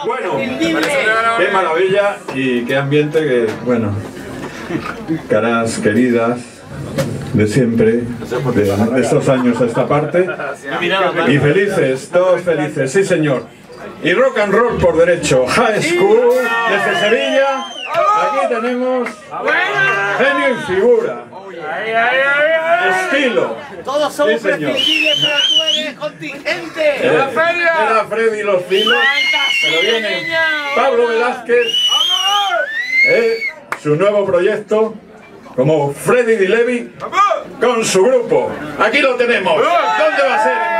Bueno, qué maravilla y qué ambiente, que bueno, caras queridas de siempre, de estos años a esta parte, y felices, todos felices, sí señor. Y rock and roll por derecho, High School desde Sevilla. Aquí tenemos genio y figura, estilo. Todos somos sí, señor. prescindibles, pero tú eres contingente. Era Freddy y los filos, pero viene Pablo Velázquez, su nuevo proyecto como Freddy Di Levi con su grupo. Aquí lo tenemos. ¿Dónde va a ser?